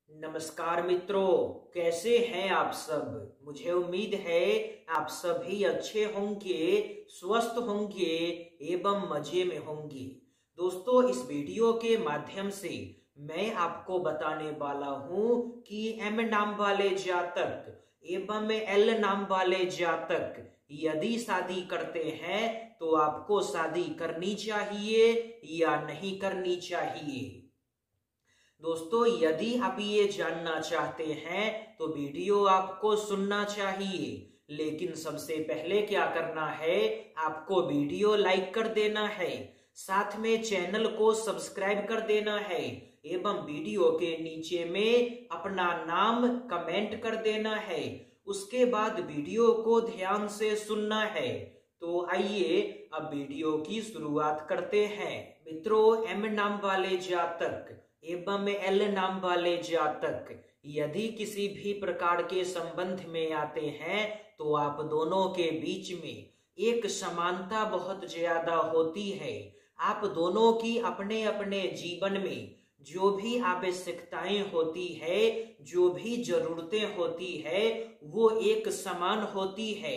नमस्कार मित्रों, कैसे हैं आप सब। मुझे उम्मीद है आप सभी अच्छे होंगे, स्वस्थ होंगे एवं मजे में होंगे। दोस्तों, इस वीडियो के माध्यम से मैं आपको बताने वाला हूं कि एम नाम वाले जातक एवं एल नाम वाले जातक यदि शादी करते हैं तो आपको शादी करनी चाहिए या नहीं करनी चाहिए। दोस्तों, यदि आप ये जानना चाहते हैं तो वीडियो आपको सुनना चाहिए, लेकिन सबसे पहले क्या करना है, आपको वीडियो लाइक कर देना है, साथ में चैनल को सब्सक्राइब कर देना है एवं वीडियो के नीचे में अपना नाम कमेंट कर देना है। उसके बाद वीडियो को ध्यान से सुनना है। तो आइए अब वीडियो की शुरुआत करते हैं। मित्रों, एम नाम वाले जातक एवं एल नाम वाले जातक यदि किसी भी प्रकार के संबंध में आते हैं तो आप दोनों के बीच में एक समानता बहुत ज्यादा होती है। आप दोनों की अपने अपने जीवन में जो भी आवश्यकताएं होती है, जो भी जरूरतें होती है, वो एक समान होती है।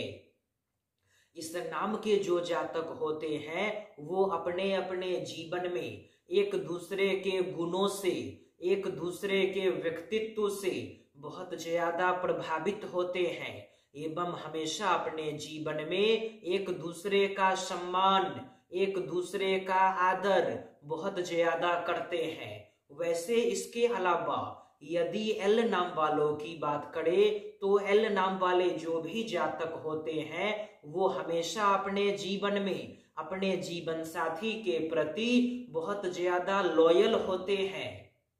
इस नाम के जो जातक होते हैं वो अपने अपने जीवन में एक दूसरे के गुणों से, एक दूसरे के व्यक्तित्व से बहुत ज्यादा प्रभावित होते हैं एवं हमेशा अपने जीवन में एक दूसरे का सम्मान, एक दूसरे का आदर बहुत ज्यादा करते हैं। वैसे इसके अलावा यदि एल नाम वालों की बात करें तो एल नाम वाले जो भी जातक होते हैं वो हमेशा अपने जीवन में अपने जीवन साथी के प्रति बहुत ज्यादा लॉयल होते हैं।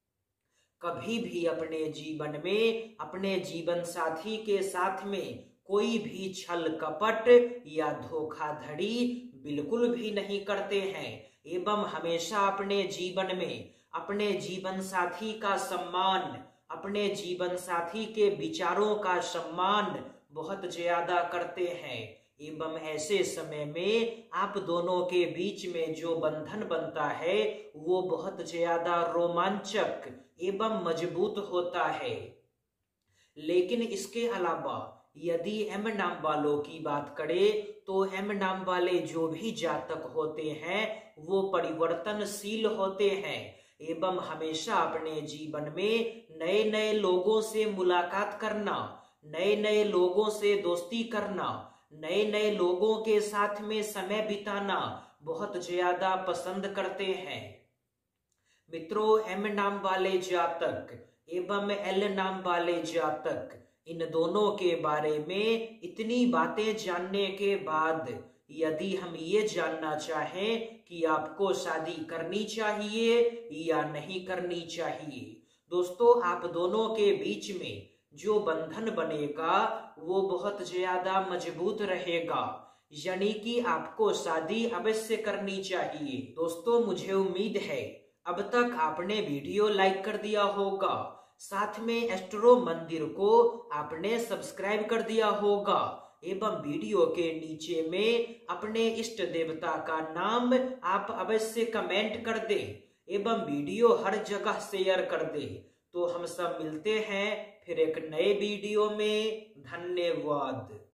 कभी भी अपने जीवन में अपने जीवन साथी के साथ में कोई भी छल कपट या धोखाधड़ी बिल्कुल भी नहीं करते हैं एवं हमेशा अपने जीवन में अपने जीवन साथी का सम्मान, अपने जीवन साथी के विचारों का सम्मान बहुत ज्यादा करते हैं एवं ऐसे समय में आप दोनों के बीच में जो बंधन बनता है वो बहुत ज्यादा रोमांचक एवं मजबूत होता है। लेकिन इसके अलावा यदि एम नाम वालों की बात करें तो एम नाम वाले जो भी जातक होते हैं वो परिवर्तनशील होते हैं एवं हमेशा अपने जीवन में नए नए लोगों से मुलाकात करना, नए नए लोगों से दोस्ती करना, नए नए लोगों के साथ में समय बिताना बहुत ज्यादा पसंद करते हैं। मित्रों, एम नाम वाले जातक एवं एल नाम वाले जातक इन दोनों के बारे में इतनी बातें जानने के बाद यदि हम ये जानना चाहें कि आपको शादी करनी चाहिए या नहीं करनी चाहिए, दोस्तों आप दोनों के बीच में जो बंधन बनेगा वो बहुत ज्यादा मजबूत रहेगा, यानी कि आपको शादी अवश्य करनी चाहिए। दोस्तों, मुझे उम्मीद है अब तक आपने वीडियो लाइक कर दिया होगा, साथ में एस्ट्रो मंदिर को आपने सब्सक्राइब कर दिया होगा एवं वीडियो के नीचे में अपने इष्ट देवता का नाम आप अवश्य कमेंट कर दें एवं वीडियो हर जगह शेयर कर दें। तो हम सब मिलते हैं फिर एक नए वीडियो में। धन्यवाद।